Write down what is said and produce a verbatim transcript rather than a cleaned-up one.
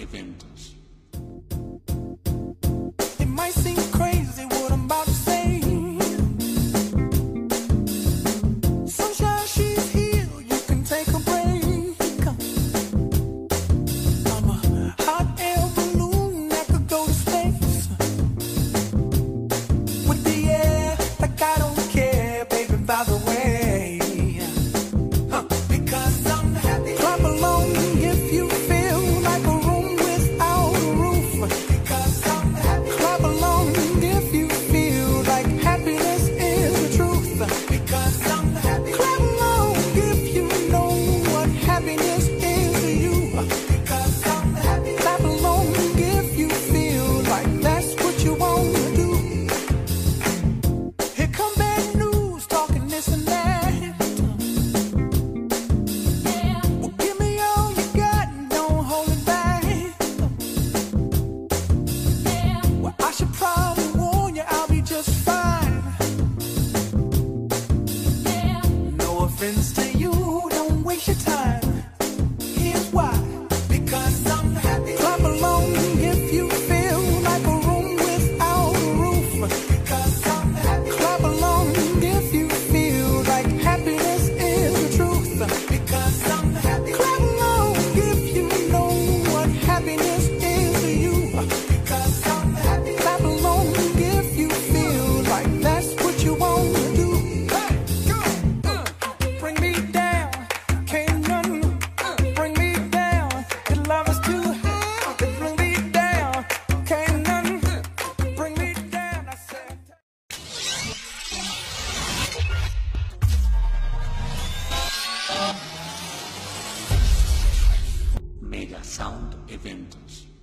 Eventos. It might seem crazy what I'm about to say. Sunshine, she's here, you can take a break. I'm a hot air balloon that could go to space. With the air, like I don't care, baby, by the way. Huh. Because I'm happy. Clap along if you feel like a room without a roof. Because I'm happy. Clap along if you feel like happiness is the truth. Because I'm happy. Clap along if you know what happiness is to you. Because I'm happy. Clap along if you feel like that's what you want to do. Here come bad news, talking this and that. Well, give me all you got and don't hold it back. Well, I should probably warn you, I'll be just fine. No offense to you, don't waste your time. Here's why. Because I'm happy. Clap along if you feel like a room without a roof. Because I'm happy. Clap along if you feel like happiness is the truth. Because I'm happy. Clap along if you know what happiness is to you. Because I'm happy. Clap along if you feel like that's what you want to do. Hey, go, uh, bring me down, can't none bring me down. Your love is too high, bring me down, can't none bring me down. I said. Mega Sound Eventos.